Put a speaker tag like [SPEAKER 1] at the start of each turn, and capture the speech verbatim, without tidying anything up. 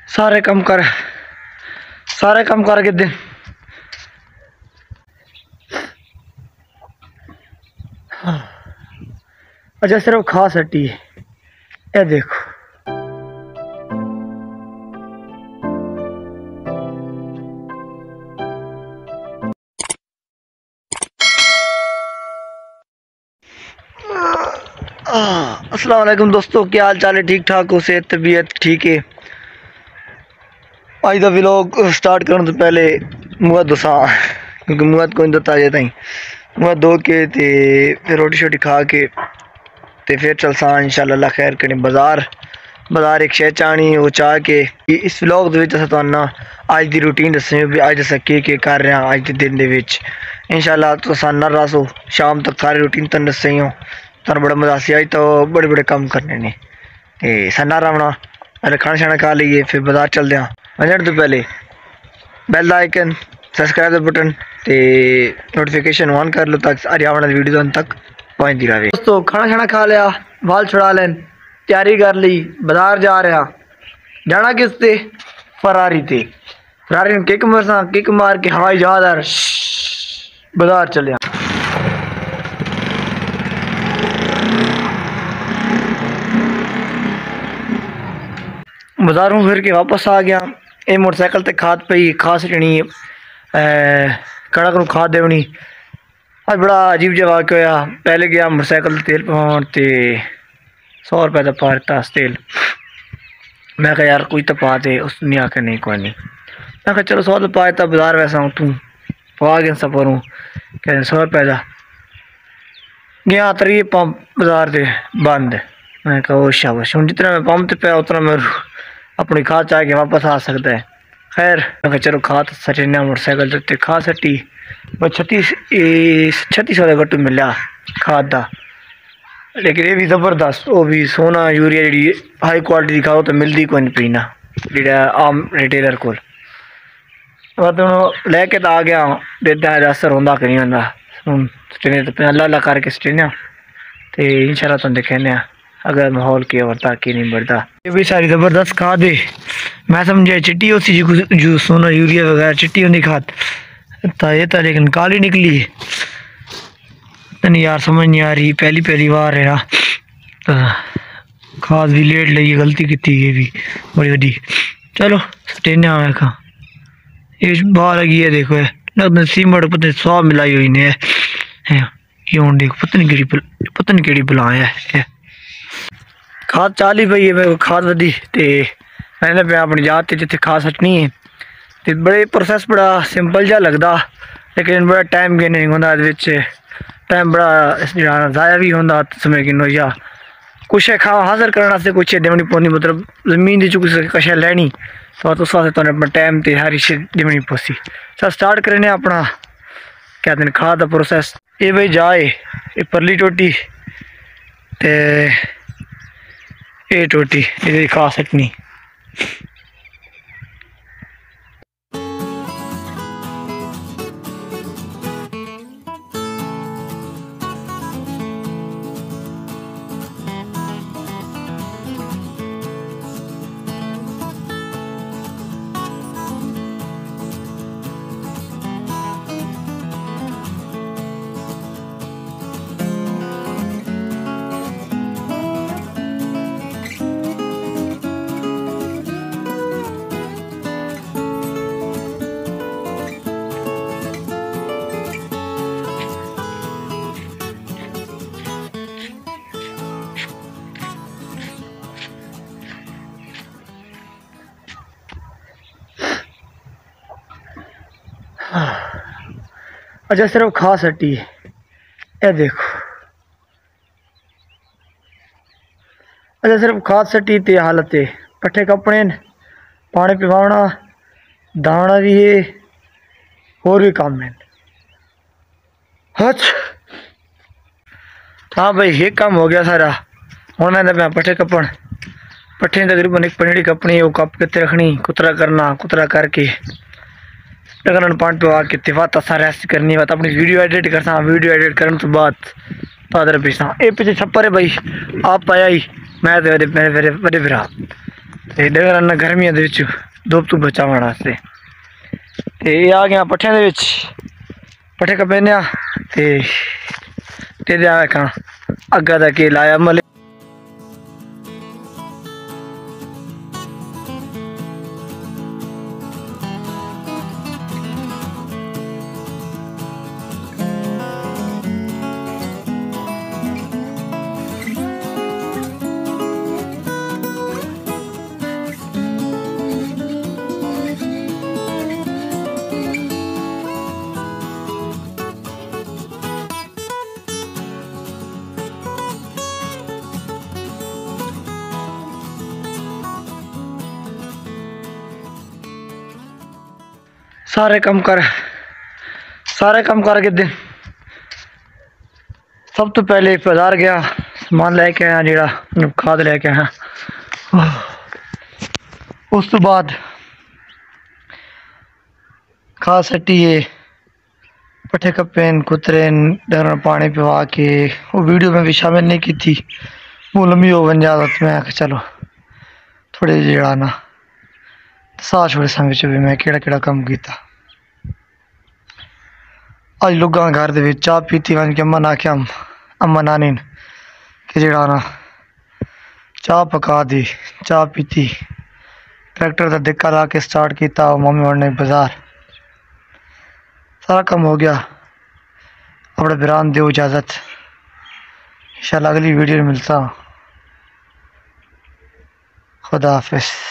[SPEAKER 1] सारे कम कर सारे कम कर के दिन अच्छा सिर्फ खास हट्टी है। ये देखो अस्सलाम वालेकुम दोस्तों, क्या हाल चाल है? ठीक ठाक हो? सेहत तबीयत ठीक है? अज का व्लॉग स्टार्ट करने तो पहले मुँह दसा क्योंकि मुँह कोई दता अजे ताई मुँह धो के ते फिर रोटी शोटी खा के ते फिर चलसा इंशाल्लाह अल्लाह खैर करें बाजार बाजार एक शह चाहनी वो चाह के इस व्लॉग तुहानू अज की रूटीन दसनी भी अज अस के के कर रहे हैं अज के दिन दे विच इंशाल्लाह तुस ना रसो शाम तक सारी रूटीन तुम दस ही हो। तुम बड़ा मजा सी अज तो बड़े बड़े काम करने ने ते सन्ना रवना पहले खाना शाना खा लीए फिर बाजार चलते हैं। वजन तो पहले bell icon subscribe the button ते नोटिफिकेशन ऑन कर लो ताकि सारी आने वाली वीडियो तक पहुंचती रहे। दोस्तों खाना शाना खा लिया, बाल छुड़ा लें, तैयारी कर ली, बाजार जा रहा जाना किस ते फरारी ते फरारी ने किक मार किक मार के हवाई जहाज बाजार चलिया। बाजारों फिर के वापस आ गया। ये मोटरसाइकिल ते खाद पई खाद सटनी कड़क नूं खाद देवनी। आज बड़ा अजीब जहा वाक़ होया। पहले गया मोटरसाइकिल तेल पवाउण ते सौ रुपये का पा दिता तेल। मैं कहा यार कोई तो पा दे, उसने आके नहीं कोई नहीं। मैं कहा चलो सौ तो पा दिता, बाजार वैसा हूँ तू पा गया सफर कह सौ रुपये का गया तरी पंप बाजार से बंद। मैं कहा ओ शाबाश, हूँ जितना मैं पंप पे उतना मैं अपनी खाद चाह के वापस आ सकता है। खैर मैं कहा चलो खाद सटना मोटरसाइकिल ते खाद सटी बस छत्तीस छत्तीस सौ का गट्टू मिला खाद का। लेकिन ये भी जबरदस्त वो भी सोना यूरिया जी हाई क्वालिटी की खाओ तो मिलती कोई नहीं पीना जो आम रिटेलर को लैके तो आ गया देदा असर होंगे कि नहीं होंगे हूँ स्टने तो अल्लाह अल्लाह करके स्टने तो इंशाल्लाह तुम दिखाने अगर माहौल के बढ़ता कि नहीं बढ़ता। ये भी सारी ज़बरदस्त खाद है। मैं समझा चिट्टी होती जी जो सोना यूरिया वगैरह चिट्टी होती खाद तो ये तो लेकिन काली निकली है। नहीं यार समझ नहीं आ रही, पहली पहली बार है ना तो खाद भी लेट ली गलती की ये भी बड़ी वड्डी। चलो स्टेने आया खा ये बाहर लगी है देखो लगता सीमट पता सौ मिलाई हुई ने है ये हूँ देखो पता नहीं कि पता नहीं कि बुला है खाद चाली पई है। मैं खाद वधी तो मैंने पे अपनी जात जिते खाद सटनी है तो बड़े प्रोसैस बड़ा सिंपल जहा लगता लेकिन बड़ा टाइम गेन नहीं होंगे ये टाइम बड़ा ज़ाया भी होंगे समय किन्नो या कुछ खा हासिल करने से कुछ देवनी पौनी मतलब जमीन की कुछ कशा लैनी तो उस वास्ते अपना टाइम तो हर चीज देवनी पौसी। सर स्टार्ट करने अपना क्या कहते हैं खाद का प्रोसैस। ये भाई जाए ये परली टोटी ते ये टोटी ये खा सकनी। अच्छा सिर्फ खास हट्टी है। ये देखो अच्छा सिर्फ खास हट्टी ते हालत है पट्ठे कपड़े पानी पिवाना दाना भी है और भी काम है। अच्छा हाँ भाई ये काम हो गया सारा। हूँ मैं मैं पट्ठे कपड़ पट्ठे तकरीबन एक पनीड़ी कपनी वो कप कितने रखनी कुतरा करना कुतरा करके डगन पानी पवा के तिफात असा रेस्ट करनी बात अपनी वीडियो एडिट करता वीडियो एडिट करने तो बाद तादर पीसा ये पीछे छप्पर है भाई आप पाया ही मैं तो मेरे मेरे बड़े भरा ਤੇ ਡੰਗਰਾਂ ਨਾਲ ਗਰਮੀਆਂ ਦੇ ਵਿੱਚ ਧੁੱਪ ਤੋਂ ਬਚਾਉਣ ਵਾਸਤੇ। ਤੇ ਇਹ ਆ ਗਿਆ ਪੱਠਿਆਂ ਦੇ ਵਿੱਚ, ਪੱਠੇ ਕੱਪੇ ਆ ਤੇ ਤੇ ਆ ਕਾਂ ਅੱਗਾ ਦਾ ਕੇ ਲਾਇਆ ਮਲੇ। सारे कम कर सारे कम करके दिन सब तो पहले बाजार गया, समान लैके आया जेड़ा खाद लैके आया। उस तो बाद खाद सट्टी है, पट्ठे कप्पेन कुतरेन डंगर पानी पिवा के। वो वीडियो में भी शामिल नहीं की थी, वो लंबी हो बन जाता। तो मैं आखिर चलो थोड़े जेड़ा ना सास छोड़े संग भी मैं केड़ा केड़ा कम किया। अज लोग घर दे चाह पीती वन के अम्मा ने आख्या अम्मा नानी कि जेड़ा ना चाह पका दी, चाह पीती, ट्रैक्टर का दिक्का ला के स्टार्ट किया। मम्मी उन्होंने बाजार सारा कम हो गया। अपने बिरान दो इजाज़त, इंशाल्लाह अगली वीडियो में मिलता। खुदा हाफिज़।